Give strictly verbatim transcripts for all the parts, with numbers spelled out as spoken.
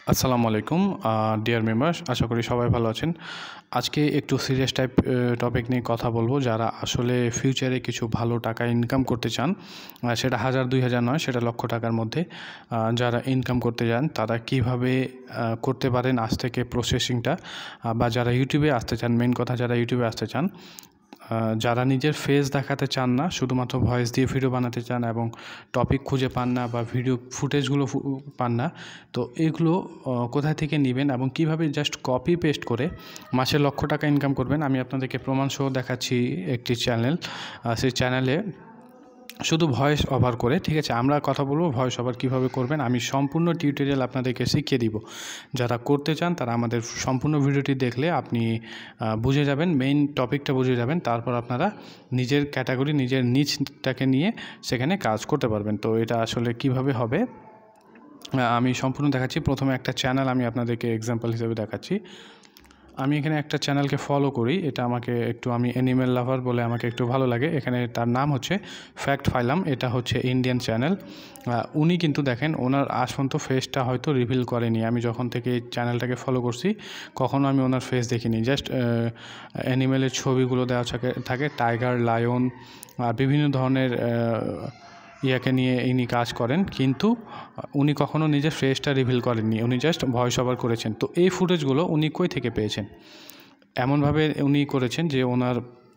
আসসালামু আলাইকুম deer members, আশা করি সবাই ভালো আছেন। আজকে একটু সিরিয়াস টাইপ টপিক নিয়ে কথা বলবো। যারা আসলে ফিউচারে কিছু ভালো টাকা ইনকাম করতে চান, সেটা হাজার দুই হাজার নয়, সেটা লক্ষ টাকার মধ্যে যারা ইনকাম করতে চান তারা কিভাবে করতে পারেন আজ থেকে প্রসেসিংটা, বা যারা ইউটিউবে আসতে চান, মেন কথা যারা ইউটিউবে আসতে চান, যারা নিজের ফেস দেখাতে চান না, শুধুমাত্র ভয়েস দিয়ে ভিডিও বানাতে চান এবং টপিক খুঁজে পান না বা ভিডিও ফুটেজগুলো পান না, তো এগুলো কোথা থেকে নেবেন এবং কিভাবে জাস্ট কপি পেস্ট করে মাসে লক্ষ টাকা ইনকাম করবেন, আমি আপনাদেরকে প্রমাণ সহ দেখাচ্ছি। একটি চ্যানেল, সেই চ্যানেলে শুধু ভয়েস ওভার করে, ঠিক আছে, আমরা কথা বলবো ভয়েস ওভার কীভাবে করবেন। আমি সম্পূর্ণ টিউটোরিয়াল আপনাদেরকে শিখিয়ে দিব। যারা করতে চান তারা আমাদের সম্পূর্ণ ভিডিওটি দেখলে আপনি বুঝে যাবেন, মেইন টপিকটা বুঝে যাবেন। তারপর আপনারা নিজের ক্যাটাগরি, নিজের নিচটাকে নিয়ে সেখানে কাজ করতে পারবেন। তো এটা আসলে কিভাবে হবে আমি সম্পূর্ণ দেখাচ্ছি। প্রথমে একটা চ্যানেল আমি আপনাদেরকে এক্সাম্পল হিসেবে দেখাচ্ছি। আমি এখানে একটা চ্যানেলকে ফলো করি, এটা আমাকে একটু, আমি অ্যানিমেল লাভার বলে আমাকে একটু ভালো লাগে। এখানে তার নাম হচ্ছে ফ্যাক্ট ফাইলাম, এটা হচ্ছে ইন্ডিয়ান চ্যানেল। উনি কিন্তু দেখেন ওনার আজ পর্যন্ত ফেসটা হয়তো রিভিল করেনি। আমি যখন থেকে এই চ্যানেলটাকে ফলো করছি কখনও আমি ওনার ফেস দেখিনি। জাস্ট অ্যানিমেলের ছবিগুলো দেওয়া থাকে থাকে টাইগার, লায়ন, বিভিন্ন ধরনের ইয়াকে নিয়ে ইনি কাজ করেন, কিন্তু উনি কখনও নিজের ফেসটা রিভিল করেননি, উনি জাস্ট ভয়েস ওভার করেছেন। তো এই ফুটেজগুলো উনি কই থেকে পেয়েছেন? এমনভাবে উনি করেছেন যে ওনার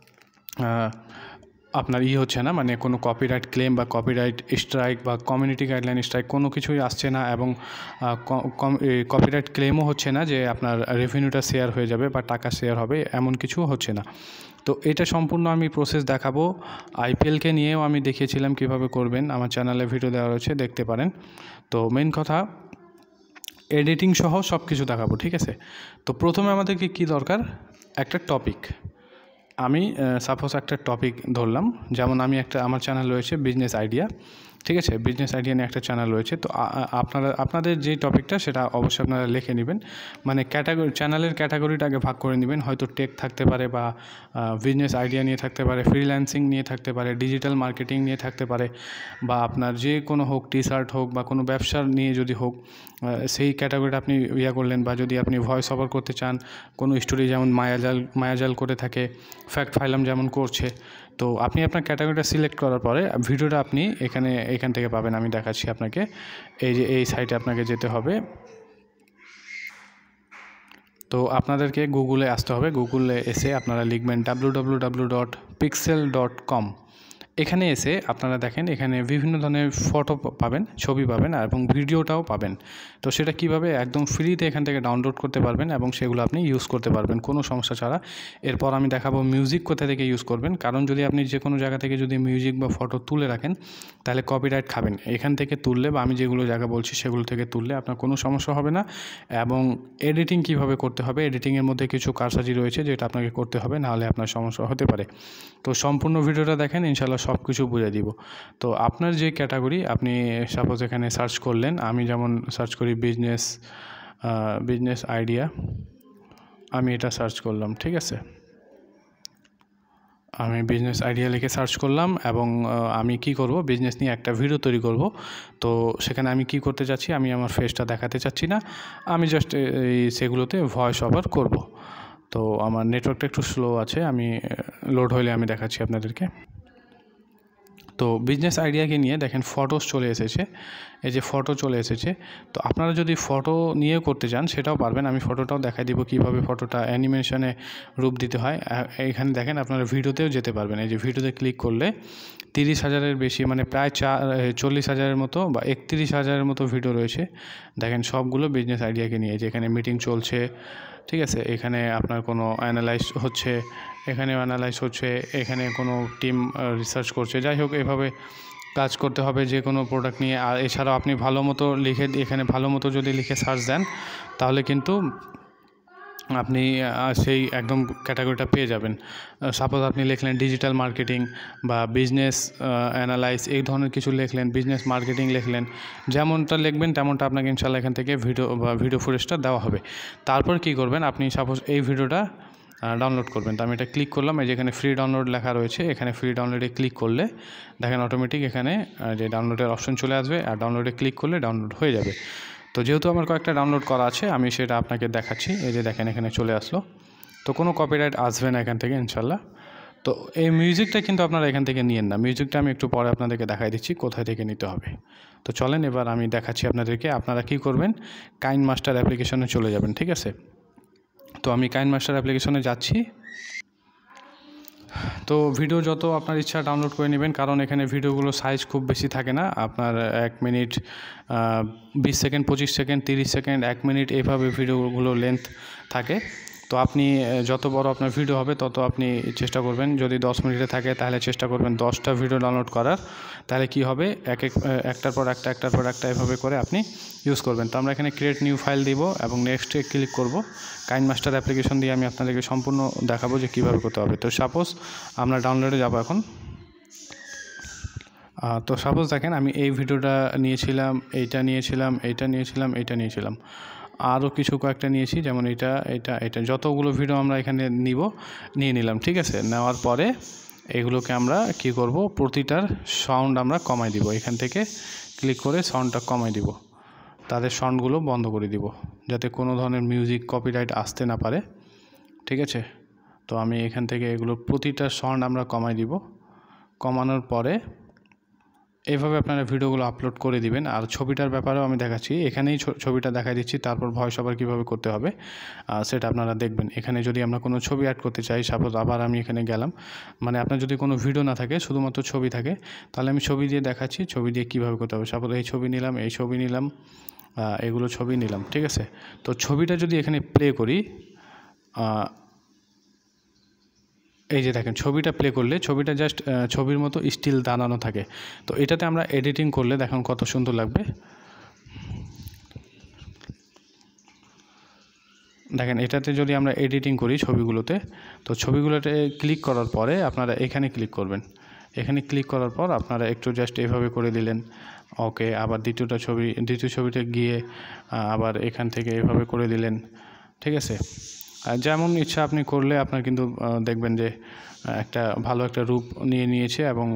আপনার ই হচ্ছে না, মানে কোনো কপিরাইট ক্লেম বা কপিরাইট স্ট্রাইক বা কমিউনিটি গাইডলাইন স্ট্রাইক কোনো কিছুই আসছে না, এবং কপিরাইট ক্লেমও হচ্ছে না যে আপনার রেভিনিউটা শেয়ার হয়ে যাবে বা টাকা শেয়ার হবে, এমন কিছু হচ্ছে না। তো এটা সম্পূর্ণ আমি প্রসেস দেখাবো। আইপিএলকে নিয়েও আমি দেখিয়েছিলাম কিভাবে করবেন, আমার চ্যানেলে ভিডিও দেওয়া রয়েছে, দেখতে পারেন। তো মেন কথা এডিটিং সহ সব কিছু দেখাবো, ঠিক আছে। তো প্রথমে আমাদেরকে কি দরকার, একটা টপিক। আমি সাপোজ একটা টপিক ধরলাম, যেমন আমি একটা, আমার চ্যানেল রয়েছে বিজনেস আইডিয়া, ঠিক আছে, বিজনেস আইডিয়া নিয়ে একটা চ্যানেল রয়েছে। তো আপনারা আপনাদের যে টপিকটা সেটা অবশ্যই আপনারা লিখে নেবেন, মানে ক্যাটাগরি, চ্যানেলের ক্যাটাগরিটাকে ভাগ করে নেবেন। হয়তো টেক থাকতে পারে, বা বিজনেস আইডিয়া নিয়ে থাকতে পারে, ফ্রিল্যান্সিং নিয়ে থাকতে পারে, ডিজিটাল মার্কেটিং নিয়ে থাকতে পারে, বা আপনার যে কোনো হোক, টি শার্ট হোক বা কোনো ব্যবসার নিয়ে যদি হোক, সেই ক্যাটাগরিটা আপনি ইয়া করলেন। বা যদি আপনি ভয়েস ওভার করতে চান কোনো স্টোরি, যেমন মায়াজাল মায়াজাল করে থাকে, ফ্যাক্ট ফাইলাম যেমন করছে, তো আপনি আপনার ক্যাটাগরিটা সিলেক্ট করার পরে ভিডিওটা আপনি এখানে এখান থেকে পাবেন। আমি দেখাচ্ছি আপনাকে, এই যে এই সাইটে আপনাকে যেতে হবে। তো আপনাদেরকে গুগলে আসতে হবে, গুগলে এসে আপনারা লিখবেন W W W dot pixel dot com. এখানে এসে আপনারা দেখেন, এখানে বিভিন্ন ধরনের ফটো পাবেন, ছবি পাবেন এবং ভিডিওটাও পাবেন। তো সেটা কিভাবে একদম ফ্রিতে এখান থেকে ডাউনলোড করতে পারবেন এবং সেগুলো আপনি ইউজ করতে পারবেন কোনো সমস্যা ছাড়া। এরপর আমি দেখাবো মিউজিক কোথা থেকে ইউজ করবেন, কারণ যদি আপনি যে কোনো জায়গা থেকে যদি মিউজিক বা ফটো তুলে রাখেন তাহলে কপিরাইট খাবেন। এখান থেকে তুললে, বা আমি যেগুলো জায়গা বলছি সেগুলো থেকে তুললে আপনার কোনো সমস্যা হবে না। এবং এডিটিং কিভাবে করতে হবে, এডিটিংয়ের মধ্যে কিছু কারসাজি রয়েছে যেটা আপনাকে করতে হবে, নাহলে আপনার সমস্যা হতে পারে। তো সম্পূর্ণ ভিডিওটা দেখেন, ইনশাল্লাহ সব কিছু বুঝিয়ে দিব। তো আপনার যে ক্যাটাগরি, আপনি সাপোজ এখানে সার্চ করলেন, আমি যেমন সার্চ করি বিজনেস বিজনেস আইডিয়া, আমি এটা সার্চ করলাম, ঠিক আছে, আমি বিজনেস আইডিয়া লিখে সার্চ করলাম। এবং আমি কি করব, বিজনেস নিয়ে একটা ভিডিও তৈরি করব। তো সেখানে আমি কি করতে চাচ্ছি, আমি আমার ফেসটা দেখাতে চাচ্ছি না, আমি জাস্ট এই সেগুলোতে ভয়েস ওভার করব। তো আমার নেটওয়ার্কটা একটু স্লো আছে, আমি লোড হলে আমি দেখাচ্ছি আপনাদেরকে। তো বিজনেস আইডিয়াকে নিয়ে দেখেন ফটোস চলে এসেছে, এই যে ফটো চলে এসেছে। তো আপনারা যদি ফটো নিয়ে করতে চান সেটাও পারবেন, আমি ফটোটাও দেখাই দিব কীভাবে ফটোটা অ্যানিমেশনে রূপ দিতে হয়। এখানে দেখেন আপনারা ভিডিওতেও যেতে পারবেন, এই যে ভিডিওতে ক্লিক করলে তিরিশ হাজারের বেশি, মানে প্রায় চার চল্লিশ হাজারের মতো বা একত্রিশ হাজারের মতো ভিডিও রয়েছে। দেখেন সবগুলো বিজনেস আইডিয়াকে নিয়ে, যে এখানে মিটিং চলছে, ঠিক আছে, এখানে আপনার কোনো অ্যানালাইজ হচ্ছে, এখানেও অ্যানালাইজ হচ্ছে, এখানে কোনো টিম রিসার্চ করছে। যাই হোক, এভাবে কাজ করতে হবে যে কোনো প্রোডাক্ট নিয়ে। আর এছাড়াও আপনি ভালো মতো লিখে, এখানে ভালো মতো যদি লিখে সার্চ দেন তাহলে কিন্তু আপনি সেই একদম ক্যাটাগরিটা পেয়ে যাবেন। সাপোজ আপনি লিখলেন ডিজিটাল মার্কেটিং বা বিজনেস অ্যানালাইজ, এই ধরনের কিছু লিখলেন, বিজনেস মার্কেটিং লিখলেন, যেমনটা লিখবেন তেমনটা আপনাকে ইনশাল্লাহ এখান থেকে ভিডিও বা ভিডিও ফুটেজটা দেওয়া হবে। তারপর কি করবেন, আপনি সাপোজ এই ভিডিওটা ডাউনলোড করবেন। তো আমি এটা ক্লিক করলাম, এই যেখানে ফ্রি ডাউনলোড লেখা রয়েছে, এখানে ফ্রি ডাউনলোডে ক্লিক করলে দেখেন অটোমেটিক এখানে যে ডাউনলোডের অপশন চলে আসবে, আর ডাউনলোডে ক্লিক করলে ডাউনলোড হয়ে যাবে। তো যেহেতু আমার কয়েকটা ডাউনলোড করা আছে আমি সেটা আপনাকে দেখাচ্ছি। এই যে দেখেন এখানে চলে আসলো। তো কোনো কপিরাইট আসবে না এখান থেকে ইনশাল্লাহ। তো এই মিউজিকটা কিন্তু আপনারা এখান থেকে নিয়েন না, মিউজিকটা আমি একটু পরে আপনাদেরকে দেখাই দিচ্ছি কোথায় থেকে নিতে হবে। তো চলেন এবার আমি দেখাচ্ছি আপনাদেরকে। আপনারা কি করবেন, কাইন মাস্টার অ্যাপ্লিকেশনে চলে যাবেন, ঠিক আছে। তো আমি কাইন মাস্টার অ্যাপ্লিকেশনে যাচ্ছি। তো ভিডিও যত আপনার ইচ্ছা ডাউনলোড করে নেবেন, কারণ এখানে ভিডিওগুলো সাইজ খুব বেশি থাকে না। আপনার এক মিনিট বিশ সেকেন্ড, পঁচিশ সেকেন্ড, তিরিশ সেকেন্ড, এক মিনিট এইভাবে ভিডিওগুলো লেন্থ থাকে। তো আপনি যত বড় আপনার ভিডিও হবে তত আপনি চেষ্টা করবেন, যদি দশ মিনিটে থাকে তাহলে চেষ্টা করবেন দশটা ভিডিও ডাউনলোড করার। তাহলে কি হবে, এক এক একটার পর একটা একটার পর একটা এভাবে করে আপনি ইউজ করবেন। তো আমরা এখানে ক্রিয়েট নিউ ফাইল দিব এবং নেক্সটে ক্লিক করব। কাইন মাস্টার অ্যাপ্লিকেশন দিয়ে আমি আপনাদেরকে সম্পূর্ণ দেখাবো যে কীভাবে করতে হবে। তো সাপোজ আমরা ডাউনলোডে যাব এখন। তো সাপোজ দেখেন আমি এই ভিডিওটা নিয়েছিলাম, এইটা নিয়েছিলাম, এইটা নিয়েছিলাম, এইটা নিয়েছিলাম, আরও কিছু কয়েকটা নিয়েছি, যেমন এটা এটা এটা যতগুলো ভিডিও আমরা এখানে নিব নিয়ে নিলাম, ঠিক আছে। নেওয়ার পরে এগুলোকে আমরা কি করব, প্রতিটার সাউন্ড আমরা কমাই দিব। এখান থেকে ক্লিক করে সাউন্ডটা কমাই দিব, তাদের সাউন্ডগুলো বন্ধ করে দিব যাতে কোনো ধরনের মিউজিক কপিরাইট আসতে না পারে, ঠিক আছে। তো আমি এখান থেকে এগুলো প্রতিটা সাউন্ড আমরা কমাই দিব। কমানোর পরে এইভাবে আপনারা ভিডিওগুলো আপলোড করে দিবেন। আর ছবিটার ব্যাপারেও আমি দেখাচ্ছি, এখানেই ছবিটা দেখাই দিচ্ছি, তারপর ভয়েস ওভার কীভাবে করতে হবে সেটা আপনারা দেখবেন। এখানে যদি আমরা কোনো ছবি অ্যাড করতে চাই, সাপোজ আবার আমি এখানে গেলাম, মানে আপনার যদি কোনো ভিডিও না থাকে শুধুমাত্র ছবি থাকে, তাহলে আমি ছবি দিয়ে দেখাচ্ছি ছবি দিয়ে কীভাবে করতে হবে। সাপোজ এই ছবি নিলাম, এই ছবি নিলাম, এগুলো ছবি নিলাম, ঠিক আছে। তো ছবিটা যদি এখানে প্লে করি, এই যে দেখেন ছবিটা প্লে করলে ছবিটা জাস্ট ছবির মতো স্টিল দাঁড়ানো থাকে। তো এটাতে আমরা এডিটিং করলে দেখুন কত সুন্দর লাগবে। দেখেন এটাতে যদি আমরা এডিটিং করি ছবিগুলোতে, তো ছবিগুলোতে ক্লিক করার পরে আপনারা এখানে ক্লিক করবেন। এখানে ক্লিক করার পর আপনারা একটু জাস্ট এভাবে করে দিলেন, ওকে। আবার দ্বিতীয়টা ছবি, দ্বিতীয় ছবিতে গিয়ে আবার এখান থেকে এভাবে করে দিলেন, ঠিক আছে। যেমন ইচ্ছা আপনি করলে আপনার কিন্তু দেখবেন যে একটা ভালো একটা রূপ নিয়ে নিয়েছে এবং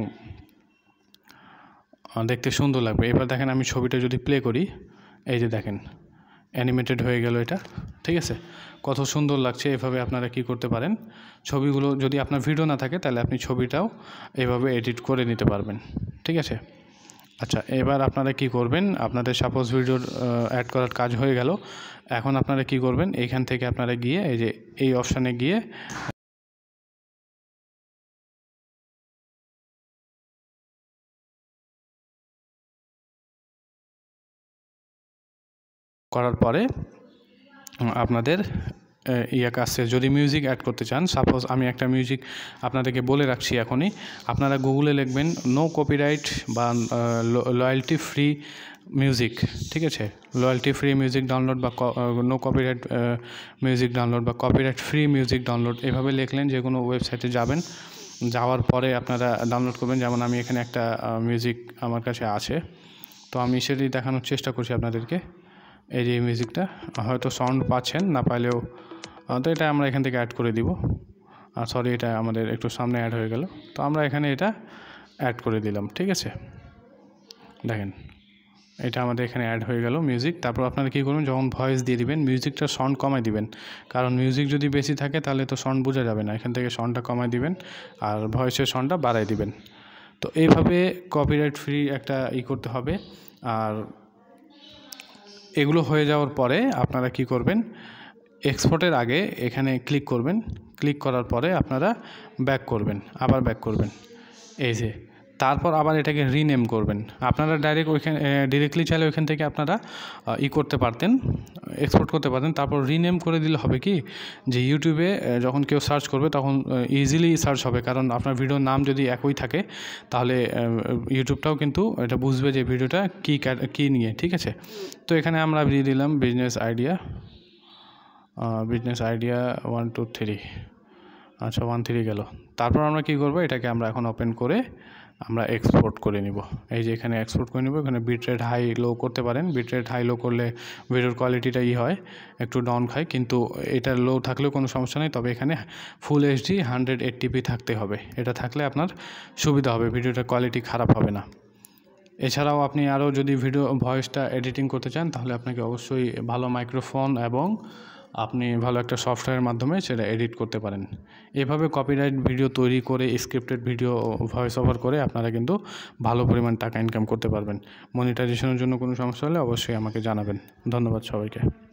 দেখতে সুন্দর লাগবে। এবার দেখেন আমি ছবিটা যদি প্লে করি, এই যে দেখেন অ্যানিমেটেড হয়ে গেল এটা, ঠিক আছে। কত সুন্দর লাগছে। এভাবে আপনারা কি করতে পারেন, ছবিগুলো যদি আপনার ভিডিও না থাকে তাহলে আপনি ছবিটাও এভাবে এডিট করে নিতে পারবেন, ঠিক আছে। আচ্ছা, এবার আপনারা কি করবেন, আপনাদের সাপোজ ভিডিওর অ্যাড করার কাজ হয়ে গেল। এখন আপনারা কি করবেন, এইখান থেকে আপনারা গিয়ে এই যে এই অপশানে গিয়ে করার পরে আপনাদের ইয়ে কাছে যদি মিউজিক অ্যাড করতে চান, সাপোজ আমি একটা মিউজিক আপনাদেরকে বলে রাখছি এখনই, আপনারা গুগলে লিখবেন নো কপিরাইট বা লয়্যালটি ফ্রি মিউজিক, ঠিক আছে। লয়্যালটি ফ্রি মিউজিক ডাউনলোড বা নো কপিরাইট মিউজিক ডাউনলোড বা কপিরাইট ফ্রি মিউজিক ডাউনলোড, এভাবে লিখলেন যে কোনো ওয়েবসাইটে যাবেন, যাওয়ার পরে আপনারা ডাউনলোড করবেন। যেমন আমি এখানে একটা মিউজিক আমার কাছে আছে, তো আমি সেটাই দেখানোর চেষ্টা করছি আপনাদেরকে। এই যে মিউজিকটা হয়তো সাউন্ড পাচ্ছেন, না পাইলেও তো এটা আমরা এখান থেকে অ্যাড করে দিব। সরি, এটা আমাদের একটু সামনে অ্যাড হয়ে গেল, তো আমরা এখানে এটা অ্যাড করে দিলাম, ঠিক আছে। দেখেন এটা আমাদের এখানে অ্যাড হয়ে গেল মিউজিক। তারপর আপনারা কী করবেন, যখন ভয়েস দিয়ে দিবেন মিউজিকটার সাউন্ড কমাই দিবেন, কারণ মিউজিক যদি বেশি থাকে তাহলে তো সাউন্ড বোঝা যাবে না। এখান থেকে সাউন্ডটা কমাই দিবেন আর ভয়েসের সাউন্ডটা বাড়াই দিবেন। তো এইভাবে কপিরাইট ফ্রি একটা ই করতে হবে। আর এগুলো হয়ে যাওয়ার পরে আপনারা কি করবেন, এক্সপোর্টের আগে এখানে ক্লিক করবেন। ক্লিক করার পরে আপনারা ব্যাক করবেন, আবার ব্যাক করবেন, এই যে। তারপর আবার এটাকে রিনেম করবেন। আপনারা ডাইরেক্ট ওইখানে ডিরেক্টলি চাইলে ওইখান থেকে আপনারা ই করতে পারতেন, এক্সপোর্ট করতে পারতেন। তারপর রিনেম করে দিলে হবে কি, যে ইউটিউবে যখন কেউ সার্চ করবে তখন ইজিলি সার্চ হবে, কারণ আপনার ভিডিওর নাম যদি একই থাকে তাহলে ইউটিউবটাও কিন্তু এটা বুঝবে যে ভিডিওটা কী কী নিয়ে, ঠিক আছে। তো এখানে আমরা দিয়ে দিলাম business idea, business idea one two three, আচ্ছা ওয়ান থ্রি গেল। তারপর আমরা কি করব, এটাকে আমরা এখন ওপেন করে আমরা এক্সপোর্ট করে নিব। এই যে এখানে এক্সপোর্ট করে নিব। এখানে বিট রেট হাই লো করতে পারেন। বিট রেট হাই লো করলে ভিডিওর কোয়ালিটিটা ই হয়, একটু ডাউন খায়, কিন্তু এটা লো থাকলেও কোনো সমস্যা নেই। তবে এখানে full HD hundred eighty p থাকতে হবে, এটা থাকলে আপনার সুবিধা হবে, ভিডিওটার কোয়ালিটি খারাপ হবে না। এছাড়াও আপনি আরও যদি ভিডিও ভয়েসটা এডিটিং করতে চান তাহলে আপনাকে অবশ্যই ভালো মাইক্রোফোন এবং আপনি ভালো একটা সফটওয়্যারের মাধ্যমে সেটা এডিট করতে পারেন। এভাবে কপিরাইট ভিডিও তৈরি করে স্ক্রিপ্টেড ভিডিও ভয়েস ওভার করে আপনারা কিন্তু ভালো পরিমাণ টাকা ইনকাম করতে পারবেন। মনিটাইজেশনের জন্য কোনো সমস্যা হলে অবশ্যই আমাকে জানাবেন। ধন্যবাদ সবাইকে।